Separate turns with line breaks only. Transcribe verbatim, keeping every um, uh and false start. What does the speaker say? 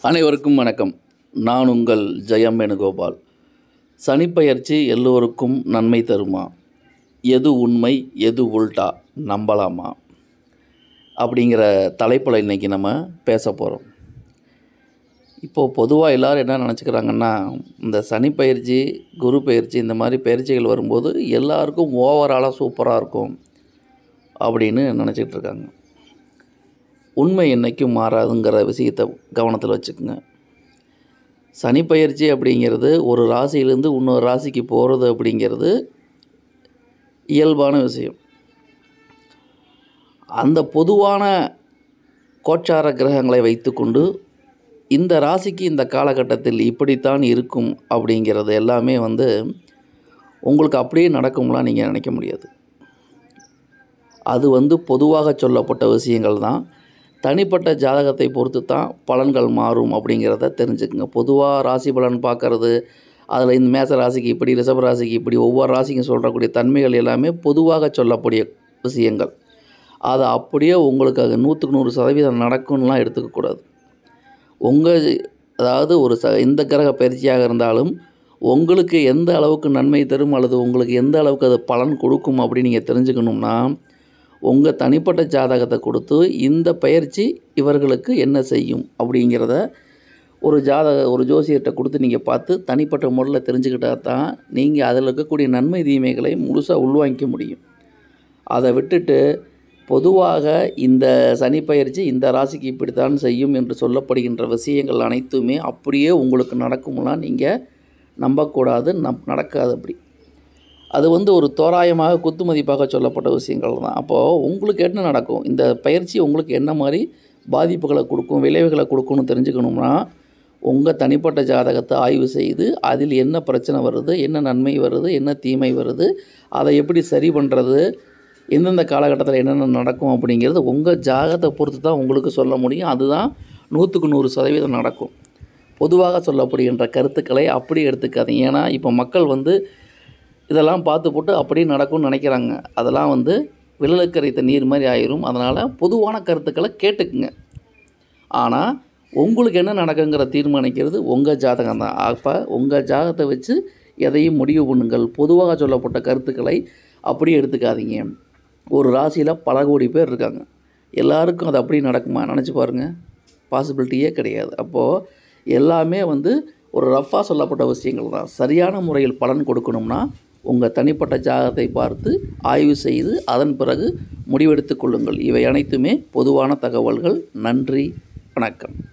அனைவருக்கும் வணக்கம். நான் உங்கள் ஜெயம் வேணுகோபால். சனிப்பெயர்ச்சி எல்லோருக்கும் நன்மை தருமா? எது உண்மை, எது உல்டா, நம்பலாமா? அப்படிங்கிற தலைப்பில் இன்றைக்கி நம்ம பேச போகிறோம். இப்போது பொதுவாக எல்லோரும் என்ன நினச்சிக்கிறாங்கன்னா, இந்த சனிப்பெயர்ச்சி, குரு பயிற்சி, இந்த மாதிரி பயிற்சிகள் வரும்போது எல்லாருக்கும் ஓவராலாக சூப்பராக இருக்கும் அப்படின்னு நினச்சிக்கிட்டு இருக்காங்க. உண்மை என்றைக்கும் மாறாதுங்கிற விஷயத்தை கவனத்தில் வச்சுக்கோங்க. சனிப்பெயர்ச்சி அப்படிங்கிறது ஒரு ராசியிலேருந்து இன்னொரு ராசிக்கு போகிறது அப்படிங்கிறது இயல்பான விஷயம். அந்த பொதுவான கோச்சார கிரகங்களை வைத்துக்கொண்டு இந்த ராசிக்கு இந்த காலகட்டத்தில் இப்படித்தான் இருக்கும் அப்படிங்கிறது எல்லாமே வந்து உங்களுக்கு அப்படியே நடக்கும்லாம் நீங்கள் நினைக்க முடியாது. அது வந்து பொதுவாக சொல்லப்பட்ட விஷயங்கள் தான். தனிப்பட்ட ஜாதகத்தை பொறுத்து தான் பலன்கள் மாறும் அப்படிங்கிறத தெரிஞ்சுக்குங்க. பொதுவாக ராசி பலன் பார்க்குறது, அதில் இந்த மேச ராசிக்கு இப்படி, ரிஷப ராசிக்கு இப்படி, ஒவ்வொரு ராசிக்கும் சொல்கிறக்கூடிய தன்மைகள் எல்லாமே பொதுவாக சொல்லக்கூடிய விஷயங்கள். அதை அப்படியே உங்களுக்கு அது நூற்றுக்கு நூறு சதவீதம் நடக்கும்லாம் எடுத்துக்கக்கூடாது. உங்கள் அதாவது ஒரு ச எந்த கிரக பயிற்சியாக இருந்தாலும் உங்களுக்கு எந்த அளவுக்கு நன்மை தரும் அல்லது உங்களுக்கு எந்த அளவுக்கு அது பலன் கொடுக்கும் அப்படின்னு நீங்கள் தெரிஞ்சுக்கணும்னா, உங்கள் தனிப்பட்ட ஜாதகத்தை கொடுத்து இந்த பயிற்சி இவர்களுக்கு என்ன செய்யும் அப்படிங்கிறத ஒரு ஜாதக ஒரு ஜோசியர்கிட்ட கொடுத்து நீங்கள் பார்த்து தனிப்பட்ட முறையில் தெரிஞ்சுக்கிட்டால் தான் நீங்கள் அதில் இருக்கக்கூடிய நன்மை தீமைகளை முழுசாக உள்வாங்கிக்க முடியும். அதை விட்டுட்டு பொதுவாக இந்த சனிப்பெயர்ச்சி இந்த ராசிக்கு இப்படித்தான் செய்யும் என்று சொல்லப்படுகின்ற விஷயங்கள் அனைத்துமே அப்படியே உங்களுக்கு நடக்கும்லாம் நீங்கள் நம்பக்கூடாது. நம் நடக்காது. அப்படி அது வந்து ஒரு தோராயமாக குத்துமதிப்பாக சொல்லப்பட்ட விஷயங்கள் தான். அப்போது உங்களுக்கு என்ன நடக்கும், இந்த பயிற்சி உங்களுக்கு என்ன மாதிரி பாதிப்புகளை கொடுக்கும், விளைவுகளை கொடுக்கும்னு தெரிஞ்சுக்கணும்னா உங்கள் தனிப்பட்ட ஜாதகத்தை ஆய்வு செய்து அதில் என்ன பிரச்சனை வருது, என்ன நன்மை வருது, என்ன தீமை வருது, அதை எப்படி சரி பண்ணுறது, எந்தெந்த காலகட்டத்தில் என்னென்ன நடக்கும் அப்படிங்கிறது உங்கள் ஜாதகத்தை பொறுத்து தான் உங்களுக்கு சொல்ல முடியும். அதுதான் நூற்றுக்கு நூறு சதவீதம் நடக்கும். பொதுவாக சொல்லப்படுகின்ற கருத்துக்களை அப்படி எடுத்துக்காதீங்க. ஏன்னா இப்போ மக்கள் வந்து இதெல்லாம் பார்த்து போட்டு அப்படியே நடக்கும்னு நினைக்கிறாங்க. அதெல்லாம் வந்து விரலுக்கரைத்த நீர் மாதிரி ஆயிரும். அதனால் பொதுவான கருத்துக்களை கேட்டுக்குங்க. ஆனால் உங்களுக்கு என்ன நடக்குங்கிற தீர்மானிக்கிறது உங்கள் ஜாதகம் தான். அப்போ உங்கள் ஜாதகத்தை வச்சு எதையும் முடிவு பண்ணுங்கள். பொதுவாக சொல்லப்பட்ட கருத்துக்களை அப்படியே எடுத்துக்காதீங்க. ஒரு ராசியில் பல கோடி பேர் இருக்காங்க. எல்லாருக்கும் அது அப்படியே நடக்குமா நினச்சி பாருங்கள். பாசிபிலிட்டியே கிடையாது. அப்போது எல்லாமே வந்து ஒரு ரஃப்பாக சொல்லப்பட்ட விஷயங்கள் தான். சரியான முறையில் பலன் கொடுக்கணும்னா உங்கள் தனிப்பட்ட ஜாதகத்தை பார்த்து ஆய்வு செய்து அதன் பிறகு முடிவெடுத்து கொள்ளுங்கள். இவை அனைத்துமே பொதுவான தகவல்கள். நன்றி, வணக்கம்.